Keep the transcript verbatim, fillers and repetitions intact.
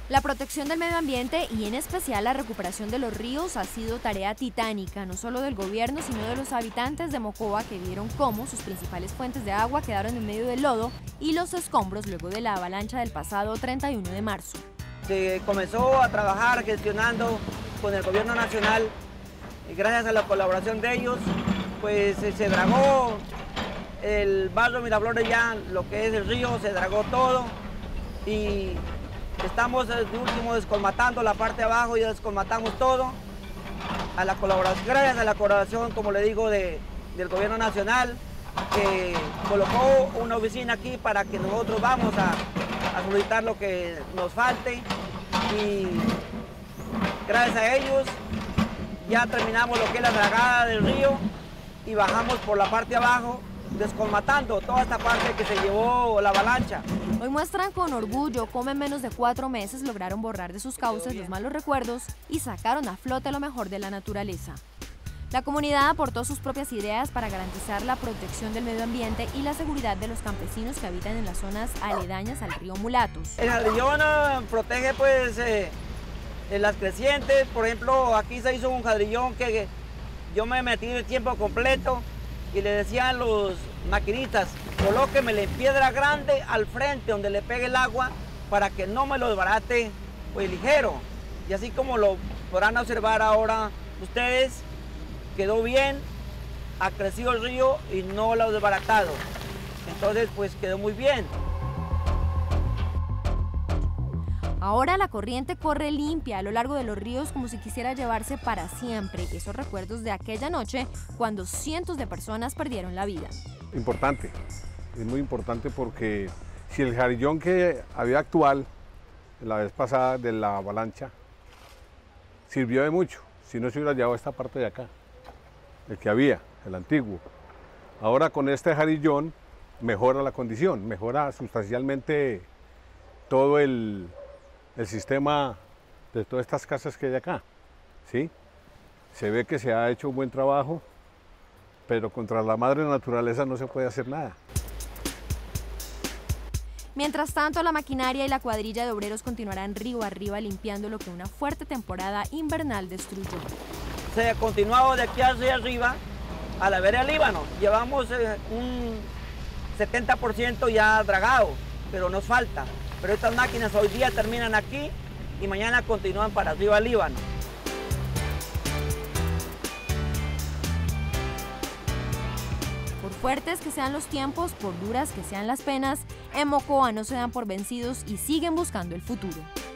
La protección del medio ambiente y en especial la recuperación de los ríos ha sido tarea titánica, no solo del gobierno, sino de los habitantes de Mocoa, que vieron cómo sus principales fuentes de agua quedaron en medio del lodo y los escombros luego de la avalancha del pasado treinta y uno de marzo. Se comenzó a trabajar gestionando con el gobierno nacional y gracias a la colaboración de ellos, pues se dragó el barrio Miraflores, ya lo que es el río, se dragó todo y estamos de último descolmatando la parte de abajo y descolmatamos todo. A la colaboración, gracias a la colaboración, como le digo, de, del gobierno nacional, que colocó una oficina aquí para que nosotros vamos a, a solicitar lo que nos falte y gracias a ellos ya terminamos lo que es la dragada del río y bajamos por la parte de abajo, descolmatando toda esta parte que se llevó la avalancha. Hoy muestran con orgullo cómo en menos de cuatro meses lograron borrar de sus cauces los malos recuerdos y sacaron a flote lo mejor de la naturaleza. La comunidad aportó sus propias ideas para garantizar la protección del medio ambiente y la seguridad de los campesinos que habitan en las zonas aledañas al río Mulatos. El jardillón protege pues eh, las crecientes, por ejemplo, aquí se hizo un jardillón que yo me metí de tiempo completo y le decían a los maquinistas, colóquemele en piedra grande al frente donde le pegue el agua para que no me lo desbarate pues ligero. Y así como lo podrán observar ahora ustedes, quedó bien, ha crecido el río y no lo ha desbaratado. Entonces pues quedó muy bien. Ahora la corriente corre limpia a lo largo de los ríos como si quisiera llevarse para siempre esos recuerdos de aquella noche cuando cientos de personas perdieron la vida. Importante, es muy importante porque si el jardillón que había actual la vez pasada de la avalancha sirvió de mucho, si no se hubiera llevado esta parte de acá, el que había, el antiguo. Ahora con este jardillón mejora la condición, mejora sustancialmente todo el, el sistema de todas estas casas que hay acá, ¿sí? Se ve que se ha hecho un buen trabajo, pero contra la madre naturaleza no se puede hacer nada. Mientras tanto, la maquinaria y la cuadrilla de obreros continuarán río arriba limpiando lo que una fuerte temporada invernal destruyó. Se ha continuado de aquí hacia arriba a la vereda Líbano. Llevamos eh, un setenta por ciento ya dragado, pero nos falta. Pero estas máquinas hoy día terminan aquí y mañana continúan para arriba Líbano. Por fuertes que sean los tiempos, por duras que sean las penas, en Mocoa no se dan por vencidos y siguen buscando el futuro.